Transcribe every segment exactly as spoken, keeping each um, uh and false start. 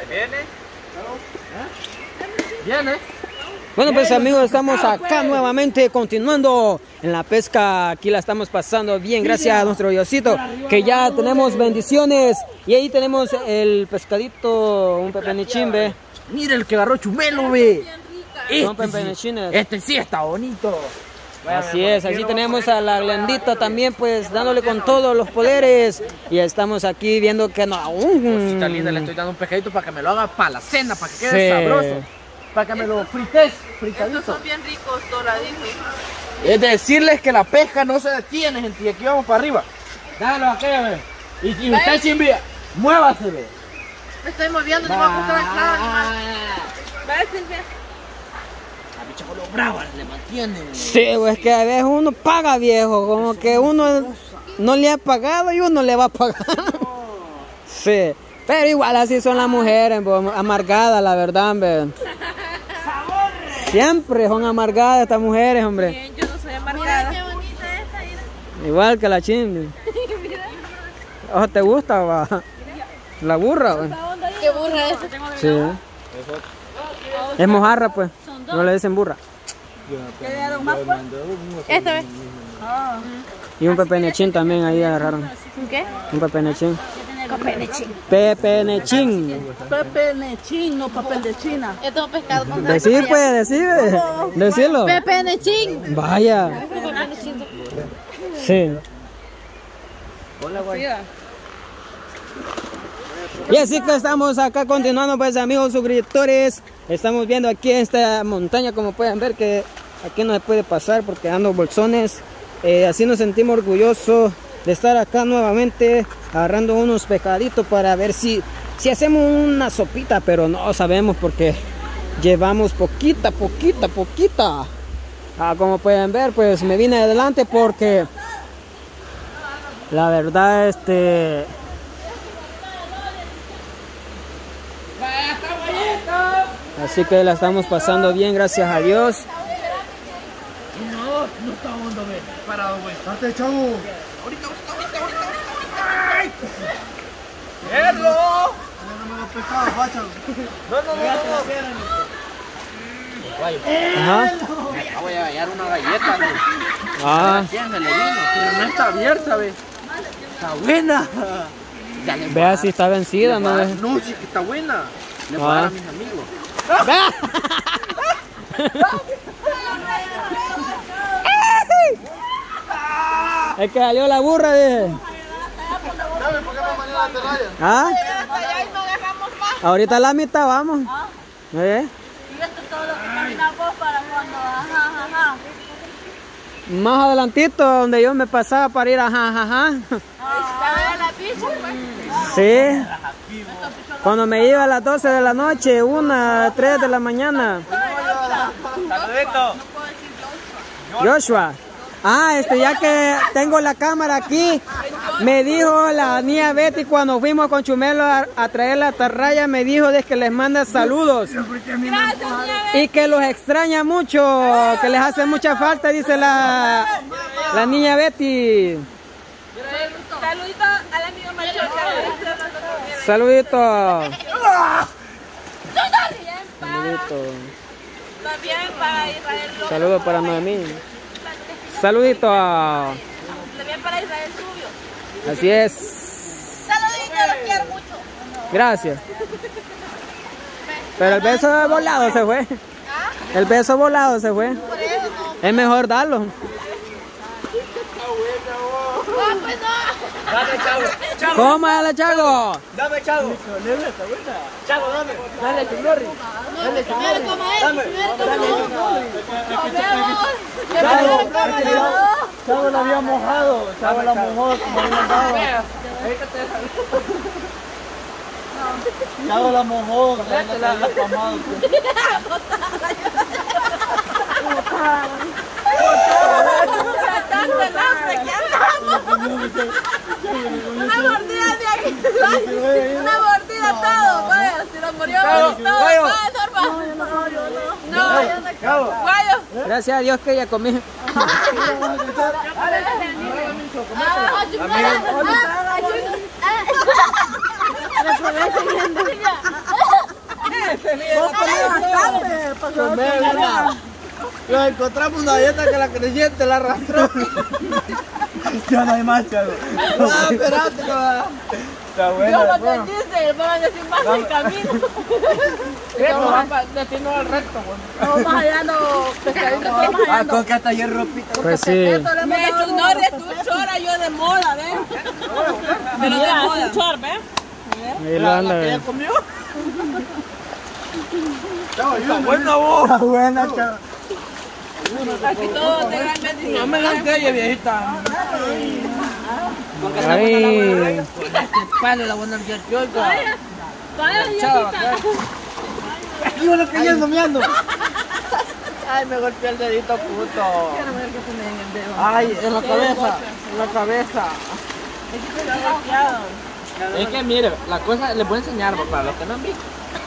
¿Viene? ¿Viene? Bueno, pues amigos, estamos acá nuevamente continuando en la pesca. Aquí la estamos pasando bien, gracias a nuestro Diosito, que ya tenemos bendiciones. Y ahí tenemos el pescadito, un pepenichín, ve. Mira el que agarró Chumelo, ve. Son pepenichines. Este sí está bonito. Así es, así tenemos a la Glendita también, pues dándole con todos los poderes. Y estamos aquí viendo que no aún. Cosita linda, le estoy dando un pescadito para que me lo haga para la cena, para que quede Sí. sabroso. Para que me lo frites, fritadito. Estos son bien ricos, doradito. Es decirles que la pesca no se detiene, gente, y aquí vamos para arriba. Dale aquí, ve. Y si usted sin vía, muévase, ve. Me estoy moviendo, te voy a buscar el clavo, animal. ¿Ves, Silvia? La bicha con los bravas le mantiene. Sí, pues que a veces uno paga, viejo, como que uno no le ha pagado y uno le va a pagar. Sí, pero igual así son las mujeres, pues, amargadas, la verdad, hombre. Siempre son amargadas estas mujeres, hombre. Bien, yo no soy amargada. Mira qué bonita esta, mira. Igual que la chimbi. Ojo, ¿te gusta, va? La burra, va. Qué burra es. Sí. Es mojarra, pues. No le dicen burra. ¿Qué le dieron más, pues? Esta vez. Y un pepenechín también ahí agarraron. ¿Qué? Un pepenechín. Copenechín. Pepenechín. Pepenechín, no papel de China. Esto es pescado con Decir, pues, decir. Decirlo. Pepenechín. Vaya. Sí. Hola, güey. Y así que estamos acá continuando, pues, amigos suscriptores. Estamos viendo aquí esta montaña, como pueden ver, que aquí no se puede pasar porque ando bolsones. Eh, así nos sentimos orgullosos de estar acá nuevamente agarrando unos pescaditos para ver si, si hacemos una sopita, pero no sabemos porque llevamos poquita, poquita, poquita. Ah, como pueden ver, pues me vine adelante porque la verdad, este... Así que la estamos pasando bien, gracias a Dios. No, no está hondo, ve. Parado, güey. ¡Date, chavo! Ahorita, ahorita, ahorita, ahorita, ahorita. ¡Ay! ¡Verlo! No me lo pescado, facha. No, no, no, no. Guayo. Ajá. Acá voy a hallar una galleta, güey. Ah, ¿Quién se le vino? Pero no está abierta, ve. Está buena. Ya le voy a vea dar. si está vencida, Le voy ¿no? a dar- ve? No, sí que está buena. Le voy a dar Ah. a mis amigos. Es que salió la burra, dije. Dame, ¿por qué no mañana te rayas? ¿Ah? Hasta allá y no agarramos más. Ahorita a la mitad vamos. ¿Eh? Y esto es todo lo que caminamos para cuando. Ajá, ajá, ajá. Más adelantito, donde yo me pasaba para ir a jajaja. ¿Está la picha, pues? Sí. Cuando me iba a las doce de la noche, una, tres de la mañana. Saludito. Joshua. Ah, este, ya que tengo la cámara aquí, me dijo la niña Betty cuando fuimos con Chumelo a, a traer la atarraya, me dijo de que les manda saludos. Y que los extraña mucho, que les hace mucha falta, dice la, la niña Betty. Saludito al amigo Macho. Saludito. Bien, Saludito. también para Israel. Saludos para Noemí. Saludito. También para Israel Rubio. Así es. Saludito, los quiero mucho. Gracias. Pero el beso volado se fue. El beso volado se fue. Por eso no. Es mejor darlo. No, pues no. Dame, chavo. Chavo. ¡Cómala, Chago! Dame, chavo. Chavo, dame. Dale, chulorri. Dale, Primero chulorri. como él, Dame. primero como Dale, uno. chulorri. Primero como yo. Chavo la había mojado. Chavo la mojó como le mandaba. Chavo la mojó. La había pamado. Tanto el hambre que andamos. Una mordida de aquí. Una mordida todo. Vaya, si lo murió todo. Guayo. Vaya, Norma. No, yo no. No, yo no. Chavo. Guayo. Gracias a Dios que ya comí. Ah, Nos encontramos una galleta que la creyente la arrastró. Ya no hay más, chavo. Ah, espérate, no. Está Yo bueno. lo que dice, van a decir más el camino. Vamos a destino al recto, Vamos hallando pescaditos, vamos Ah, hallando. con que hasta ayer ropita. Pues sí. Me he hecho un orden, tú chora, yo de moda, ¿ves? Pero de moda. Chor, ¿ves? Ahí lo anda. ¿Ella comió? Está buena vos. Está buena, chavo. Aquí todo te dan bendición. No me la ella, viejita. Ay. Palo la buena muchacha. Vaya, Chava, viejita. Yo lo que yo ando meando. Ay, me golpeé el dedito puto. Ay, en la cabeza, en la cabeza. Es que mire, la cosa les voy a enseñar para los que no han visto.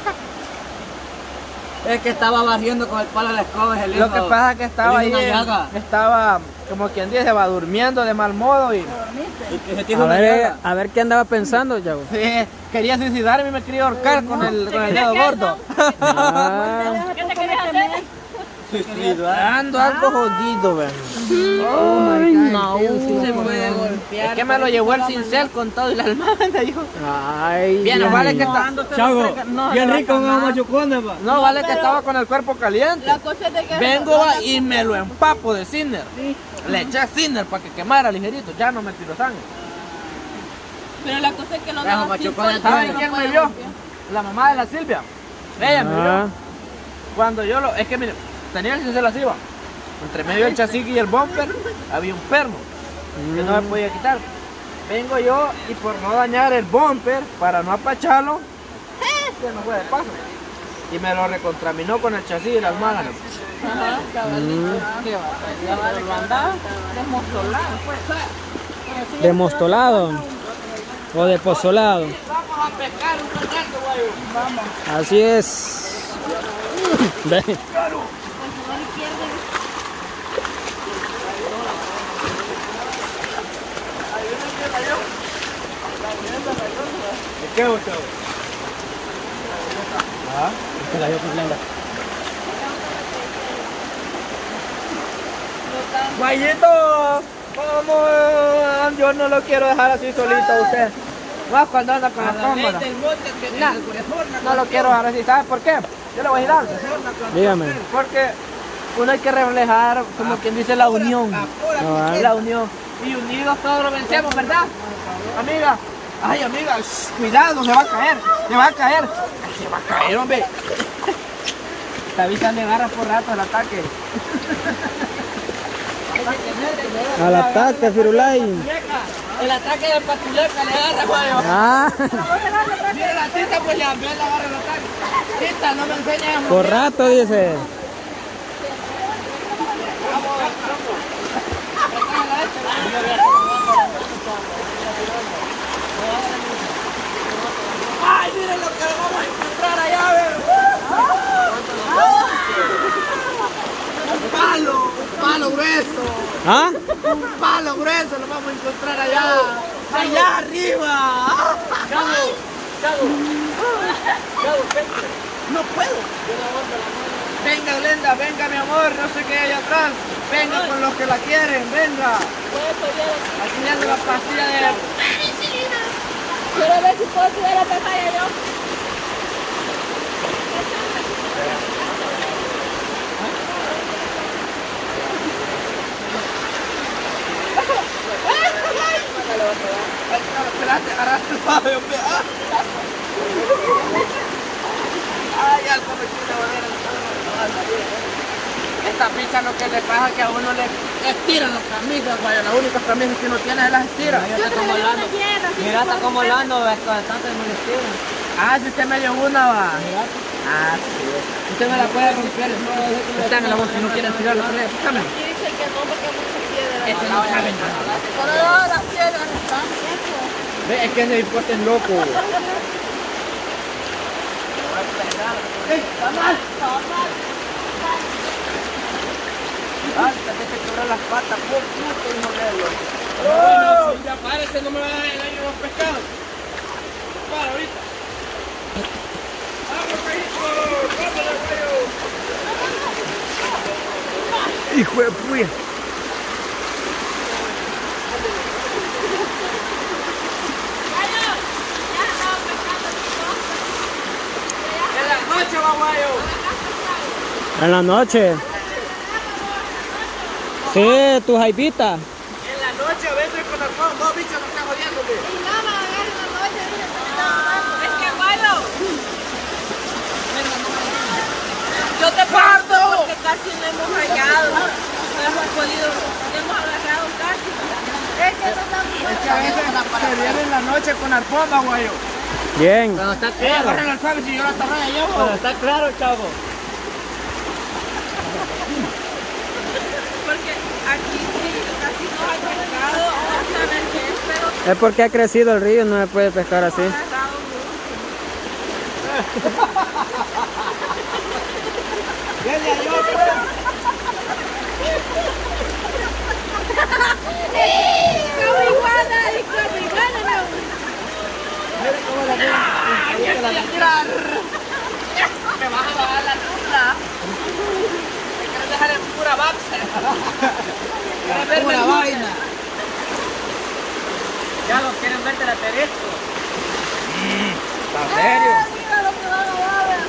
Es que estaba barriendo con el palo de la escoba. El Lo que pasa es que estaba ahí, una llaga. estaba como quien dice, va durmiendo de mal modo y Y que se tiene A una ver, llaga. a ver qué andaba pensando, Yago. sí, quería suicidarme y me quería ahorcar con el, con el dedo gordo. Ah, ¿Qué te querías hacer? Ando algo jodido, ven. ay, no. Se puede golpear. Es que me lo llevó el cincel con todo y la almohada, dijo. Ay, Bien, Dios vale mío. que está. Chavo, bien rico una machucona, pa. No, vale que estaba con el cuerpo caliente. La cosa es de que... Vengo va, y me lo empapo de Cinder. Le eché Cinder para que quemara ligerito, ya no me tiró sangre. Pero la cosa es que no Dejo da machucón así, ¿Saben no quién puede me vio? golpear. La mamá de la Silvia. Ella me Ah, vio. Cuando yo lo. Es que mire, tenía el cincel así, va. Entre medio del chasis y el bumper había un perno que no me podía quitar. Vengo yo y por no dañar el bumper, para no apacharlo, se me fue de paso. Y me lo recontraminó con el chasis y las máganas. Ajá, cabalito. Qué barbaridad. Lo andaba desmostolado, pues. de mostolado o de pozolado. Vamos a pescar un rato, guayo. Vamos. Así es. Ve. ¿Qué hago, chavo? Ah, te la dio completa. Guayito, vamos, yo no lo quiero dejar así solito a usted. Más cuando anda con la cámara. No, no lo quiero dejar así, ¿sabes por qué? Yo le voy a ir dando. Dígame. Porque uno hay que reflejar, como quien dice, la unión. Ah, La unión. Y unidos todos lo vencemos, ¿verdad? Amiga. Ay, amiga, shh, cuidado, se va a caer, se va a caer. Ay, se va a caer, hombre. Te avisan de garras por rato el ataque. al ataque, Firulay. El ataque del patuleca le agarra, guayo. Ah, Mira la tita, pues ya, ve, le agarra el ataque. Tita, no me enseñes a por rato dice. Ay, miren lo que vamos a encontrar allá, a ver. Un palo, un palo grueso. ¿Ah? Un palo grueso lo vamos a encontrar allá. Allá arriba. Chavo, chavo. Chavo, no puedo. Venga, Glenda, venga, mi amor, no sé qué hay atrás. Venga con los que la quieren, venga. Aquí viendo la pastilla de... Quiero ver si puedo tirar la pantalla yo. Espérate, agarraste el palo, hombre. Ah. Ay, al cometido de bolera. Esta pizza lo que le pasa es que a uno le estiran las camisas, vaya, las únicas camisas que uno tiene es las estira. Mira, está como hablando. Mira, está como hablando, ves, con tanto me estilo. Ah, si usted me dio una, va. Ah, sí. Usted me la puede romper. Usted me la voz si no quiere tirarla. Déjame. Dice que no porque hay mucha piedra. Ese no sabe nada. Pero no, las piedras están quietos. Ve, es que ese hipote es loco. Ah, te te quebrar las patas, por puto, hijo de Dios. Bueno, si ya párese, no me va a dar el año de los pescados. Para ahorita. Vamos, Cajito. Hijo de puya. En la noche, baguayo. En la noche. Sí, tu jaibita. En la noche vete con el phone, vos bicho, no estás jodiéndome. Es que bueno. Yo te parto porque casi no hemos hallado. No hemos podido, no hemos agarrado casi. Es que no estamos. Es que a veces se viene en la noche con arpón, baguayo. Bien. Cuando está Eh, claro. agarren el suave si yo la atarraya llevo. Cuando está claro, chavo. Porque aquí sí, casi no hay pescado. Vamos a ver qué es, pero Es porque ha crecido el río, no se puede pescar así. no ha agarrado Viene yo, pues. Como iguana, como iguana, no. Mira cómo la mira. Ahí la tirar. Me vas a bajar la nubla. Me quieres dejar en pura boxer. Pura vaina. Ya lo quieren verte la Teresco. ¿En serio? Mira lo que van a dar.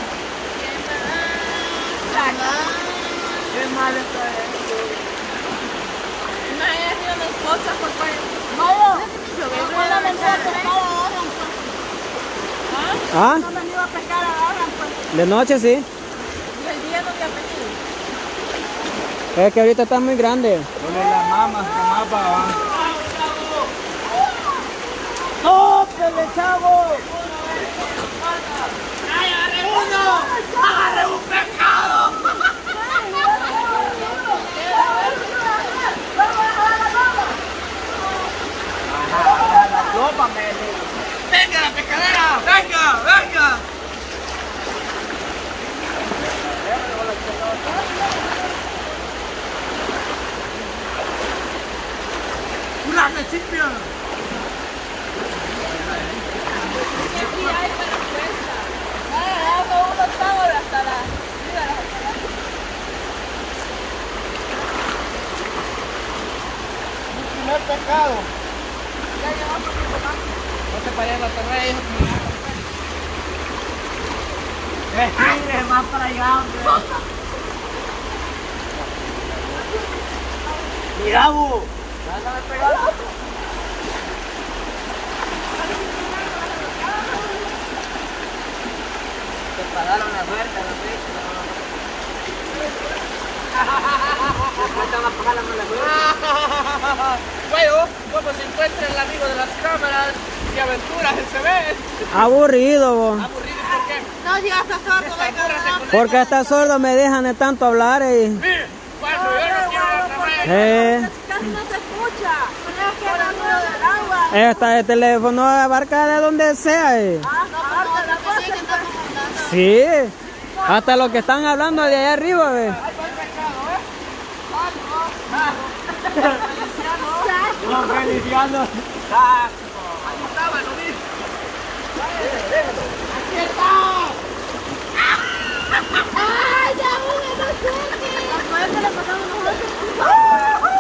Qué mal está esto. Imagínate una esposa por cuál. Yo vengo a la ¿Ah? No me iba a pescar ahora, pues. De noche sí. Y el día no te ha venido. Es que ahorita está muy grande. Ponle las mamas que más va. ¡No, pele, chavo! ¡Ay, agarré uno! ¡Agarré un pescado! La ropa, me. ¡Venga la pescadera! ¡Venga, venga! ¡Una recipia! Aquí hay para pesca. Ah, hago unos pagos hasta la. Mira, hasta la. Mi primer pescado. Ya llevamos poquito más. No te vayas a la terrena, hijo. Respire más para allá, hombre. Mira, bu. Ándame pegando. Te pagaron la suerte, los bichos. Después te van a pagar la mala suerte. Bueno, como se encuentra el amigo de las cámaras y aventuras en C B. Aburrido, vos. Aburrido, ¿por qué? No, si ya está sordo, venga, Apúrate con Porque está sordo, me dejan de tanto hablar y... Mire, bueno, yo no quiero la terrena. Eh, casi no se escucha. No es que era ruido del agua. esta, el teléfono abarca de donde sea. eh. Ah, no, aparte la cosa que está comentando. Sí. Hasta los que están hablando de allá arriba, ve. No, Feliciano. Ahí estaba, lo vi. ¡Aquí está! ¡Ay, ya uno no suelte! ¿A es que le pasamos nosotros?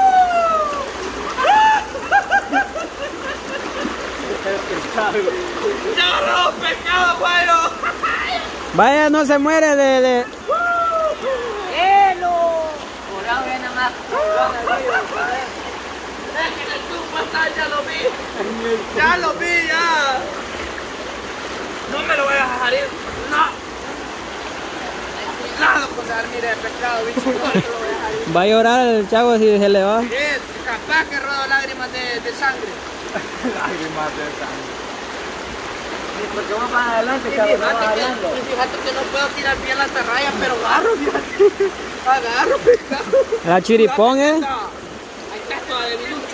¡Ya agarró pescado, bueno! Vaya, no se muere de... de... ¡Elo! Por ahora viene más. ¡Déjenle el zoom pasar, ya lo vi! ¡Ya lo vi, ya! No me lo voy a dejar ir. ¡No! Nada, pues, mire, el pescado, bicho, no me lo voy a dejar ir. Va a llorar el chavo si se le va. Sí, capaz que rodo lágrimas de, de sangre. Lágrimas de sangre. Porque vamos para adelante, Y chavo, fíjate, vamos que, hablando. y fíjate que no puedo tirar bien la atarraya, pero agarro, fíjate. Agarro, pescado. La chiripón, eh. Ahí está toda de minuto.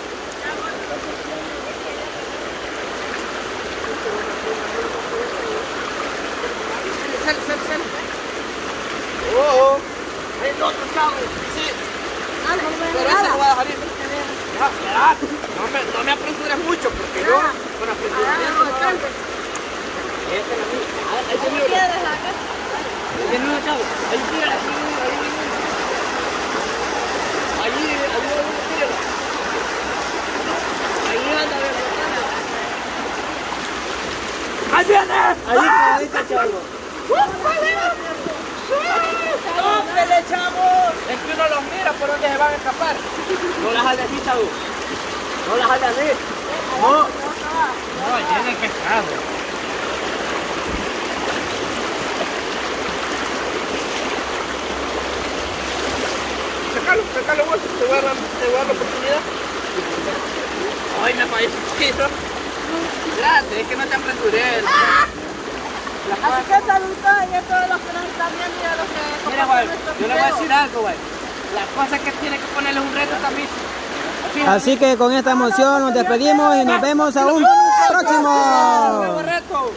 Sal, sal, sal. Oh, el otro chavo. Sí. Ah, no me Pero ese lo voy a dejar ir. Ya, espera. No me, no me apresures mucho, porque yo con apresuramiento no hago. Este es mío. Ahí se mío. piedras acá. Ahí viene uno, chavo. Ahí tira, ahí viene, ahí viene. allí, allí, míralo. Ahí anda, ve, ¡ahí viene! Allí, caballito, chavo. ¡Tópele, chavo! Es que uno los mira por donde se van a escapar. No las jale así, chavo. No las jale así. No. No, llena el pescado. Sácalo, sácalo vos, te voy a dar, te voy a dar la oportunidad. Ay, me parece chido. Gracias, es que no te apresures. ¡Ah! Así que saludos y a todos los que nos están viendo y a los que... Mira, güey, yo le voy a decir algo, güey. La cosa es que tiene que ponerle un reto también. Así que con esta emoción nos despedimos y nos vemos a un próximo.